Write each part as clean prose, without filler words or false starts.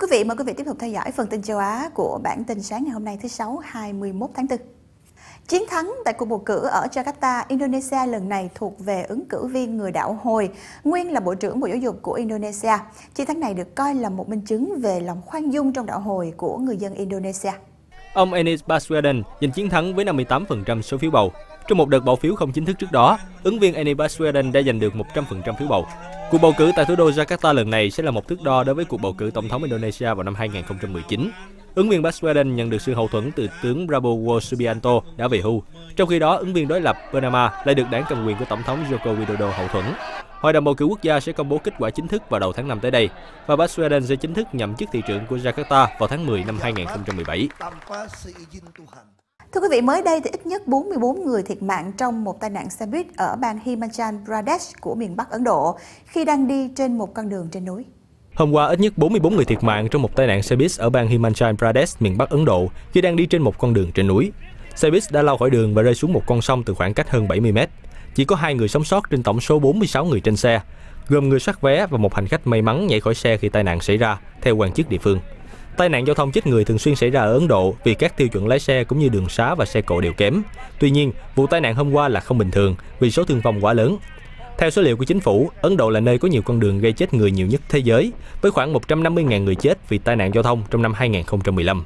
vị, mời quý vị tiếp tục theo dõi phần tin châu Á của bản tin sáng ngày hôm nay thứ Sáu 21 tháng 4. Chiến thắng tại cuộc bầu cử ở Jakarta, Indonesia lần này thuộc về ứng cử viên người đạo Hồi, nguyên là Bộ trưởng Bộ Giáo dục của Indonesia. Chiến thắng này được coi là một minh chứng về lòng khoan dung trong đạo Hồi của người dân Indonesia. Ông Anies Baswedan giành chiến thắng với 58% số phiếu bầu. Trong một đợt bỏ phiếu không chính thức trước đó, ứng viên Anies Baswedan đã giành được 100% phiếu bầu. Cuộc bầu cử tại thủ đô Jakarta lần này sẽ là một thước đo đối với cuộc bầu cử tổng thống Indonesia vào năm 2019. Ứng viên Baswedan nhận được sự hậu thuẫn từ tướng Prabowo Subianto đã về hưu. Trong khi đó, ứng viên đối lập Bernama lại được đảng cầm quyền của tổng thống Joko Widodo hậu thuẫn. Hội đồng bầu cử quốc gia sẽ công bố kết quả chính thức vào đầu tháng 5 tới đây, và Baswedan sẽ chính thức nhậm chức thị trưởng của Jakarta vào tháng 10 năm 2017. Thưa quý vị, mới đây thì ít nhất 44 người thiệt mạng trong một tai nạn xe buýt ở bang Himachal Pradesh của miền Bắc Ấn Độ khi đang đi trên một con đường trên núi. Hôm qua, ít nhất 44 người thiệt mạng trong một tai nạn xe buýt ở bang Himachal Pradesh, miền Bắc Ấn Độ khi đang đi trên một con đường trên núi. Xe buýt đã lao khỏi đường và rơi xuống một con sông từ khoảng cách hơn 70 mét. Chỉ có 2 người sống sót trên tổng số 46 người trên xe, gồm người soát vé và một hành khách may mắn nhảy khỏi xe khi tai nạn xảy ra, theo quan chức địa phương. Tai nạn giao thông chết người thường xuyên xảy ra ở Ấn Độ vì các tiêu chuẩn lái xe cũng như đường xá và xe cộ đều kém. Tuy nhiên, vụ tai nạn hôm qua là không bình thường vì số thương vong quá lớn. Theo số liệu của chính phủ, Ấn Độ là nơi có nhiều con đường gây chết người nhiều nhất thế giới, với khoảng 150.000 người chết vì tai nạn giao thông trong năm 2015.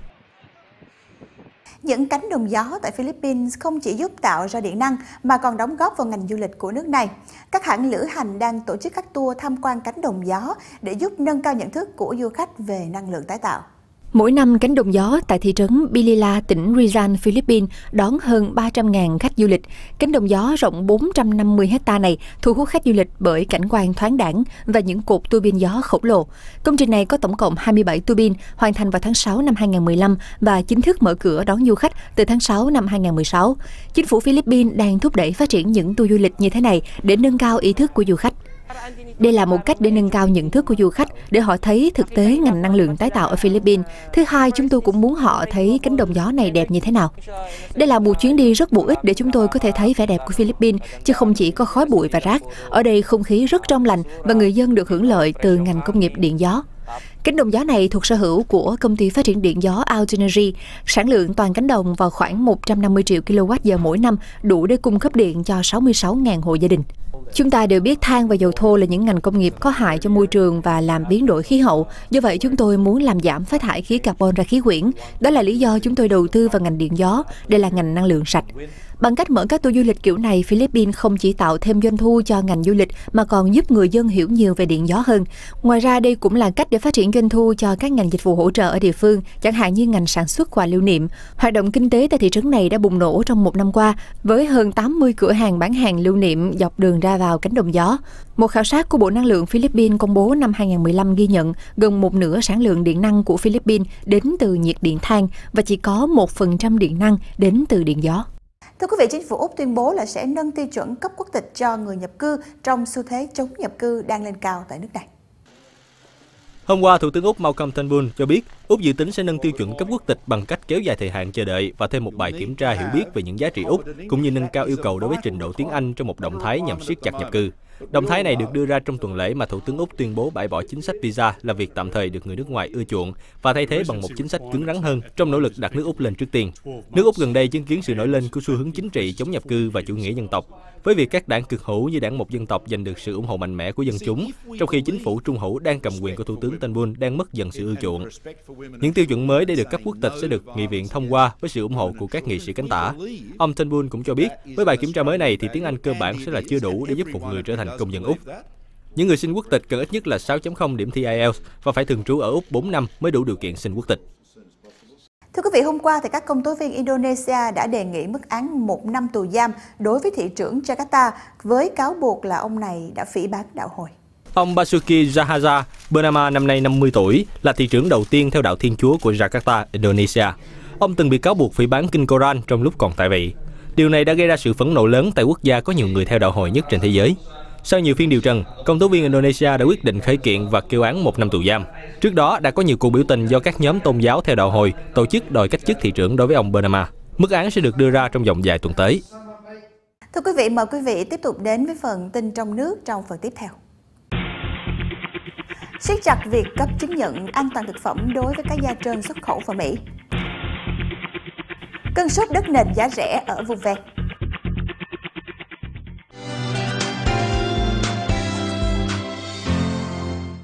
Những cánh đồng gió tại Philippines không chỉ giúp tạo ra điện năng mà còn đóng góp vào ngành du lịch của nước này. Các hãng lữ hành đang tổ chức các tour tham quan cánh đồng gió để giúp nâng cao nhận thức của du khách về năng lượng tái tạo. Mỗi năm, cánh đồng gió tại thị trấn Bilila, tỉnh Rizal, Philippines đón hơn 300.000 khách du lịch. Cánh đồng gió rộng 450 hecta này thu hút khách du lịch bởi cảnh quan thoáng đãng và những cột tua bin gió khổng lồ. Công trình này có tổng cộng 27 tua bin, hoàn thành vào tháng 6 năm 2015 và chính thức mở cửa đón du khách từ tháng 6 năm 2016. Chính phủ Philippines đang thúc đẩy phát triển những tour du lịch như thế này để nâng cao ý thức của du khách. Đây là một cách để nâng cao nhận thức của du khách, để họ thấy thực tế ngành năng lượng tái tạo ở Philippines. Thứ hai, chúng tôi cũng muốn họ thấy cánh đồng gió này đẹp như thế nào. Đây là một chuyến đi rất bổ ích để chúng tôi có thể thấy vẻ đẹp của Philippines, chứ không chỉ có khói bụi và rác. Ở đây không khí rất trong lành và người dân được hưởng lợi từ ngành công nghiệp điện gió. Cánh đồng gió này thuộc sở hữu của công ty phát triển điện gió Altergy. Sản lượng toàn cánh đồng vào khoảng 150 triệu kWh mỗi năm, đủ để cung cấp điện cho 66.000 hộ gia đình. Chúng ta đều biết than và dầu thô là những ngành công nghiệp có hại cho môi trường và làm biến đổi khí hậu. Do vậy, chúng tôi muốn làm giảm phát thải khí carbon ra khí quyển. Đó là lý do chúng tôi đầu tư vào ngành điện gió. Đây là ngành năng lượng sạch. Bằng cách mở các tour du lịch kiểu này, Philippines không chỉ tạo thêm doanh thu cho ngành du lịch mà còn giúp người dân hiểu nhiều về điện gió hơn. Ngoài ra, đây cũng là cách để phát triển doanh thu cho các ngành dịch vụ hỗ trợ ở địa phương, chẳng hạn như ngành sản xuất quà lưu niệm. Hoạt động kinh tế tại thị trấn này đã bùng nổ trong một năm qua, với hơn 80 cửa hàng bán hàng lưu niệm dọc đường ra vào cánh đồng gió. Một khảo sát của Bộ Năng lượng Philippines công bố năm 2015 ghi nhận gần một nửa sản lượng điện năng của Philippines đến từ nhiệt điện than và chỉ có 1% điện năng đến từ điện gió. Thưa quý vị, chính phủ Úc tuyên bố là sẽ nâng tiêu chuẩn cấp quốc tịch cho người nhập cư trong xu thế chống nhập cư đang lên cao tại nước này. Hôm qua, Thủ tướng Úc Malcolm Turnbull cho biết Úc dự tính sẽ nâng tiêu chuẩn cấp quốc tịch bằng cách kéo dài thời hạn chờ đợi và thêm một bài kiểm tra hiểu biết về những giá trị Úc, cũng như nâng cao yêu cầu đối với trình độ tiếng Anh trong một động thái nhằm siết chặt nhập cư. Động thái này được đưa ra trong tuần lễ mà Thủ tướng Úc tuyên bố bãi bỏ chính sách visa là việc tạm thời được người nước ngoài ưa chuộng và thay thế bằng một chính sách cứng rắn hơn trong nỗ lực đặt nước Úc lên trước tiên. Nước Úc gần đây chứng kiến sự nổi lên của xu hướng chính trị chống nhập cư và chủ nghĩa dân tộc, với việc các đảng cực hữu như đảng Một Dân tộc giành được sự ủng hộ mạnh mẽ của dân chúng, trong khi chính phủ trung hữu đang cầm quyền của Thủ tướng Turnbull đang mất dần sự ưa chuộng. Những tiêu chuẩn mới để được cấp quốc tịch sẽ được nghị viện thông qua với sự ủng hộ của các nghị sĩ cánh tả. Ông Turnbull cũng cho biết, với bài kiểm tra mới này thì tiếng Anh cơ bản sẽ là chưa đủ để giúp một người trở thành công dân Úc. Những người xin quốc tịch cần ít nhất là 6.0 điểm thi IELTS và phải thường trú ở Úc 4 năm mới đủ điều kiện xin quốc tịch. Thưa quý vị, hôm qua thì các công tố viên Indonesia đã đề nghị mức án 1 năm tù giam đối với thị trưởng Jakarta với cáo buộc là ông này đã phỉ báng đạo Hồi. Ông Basuki Jahaza Bernama năm nay 50 tuổi, là thị trưởng đầu tiên theo đạo Thiên Chúa của Jakarta, Indonesia. Ông từng bị cáo buộc phỉ báng kinh Koran trong lúc còn tại vị. Điều này đã gây ra sự phẫn nộ lớn tại quốc gia có nhiều người theo đạo Hồi nhất trên thế giới. Sau nhiều phiên điều trần, công tố viên Indonesia đã quyết định khởi kiện và kêu án 1 năm tù giam. Trước đó đã có nhiều cuộc biểu tình do các nhóm tôn giáo theo đạo Hồi tổ chức đòi cách chức thị trưởng đối với ông Bernama. Mức án sẽ được đưa ra trong vòng vài tuần tới. Thưa quý vị, mời quý vị tiếp tục đến với phần tin trong nước trong phần tiếp theo. siết chặt việc cấp chứng nhận an toàn thực phẩm đối với các gia trơn xuất khẩu vào Mỹ. Cơn sốt đất nền giá rẻ ở vùng ven.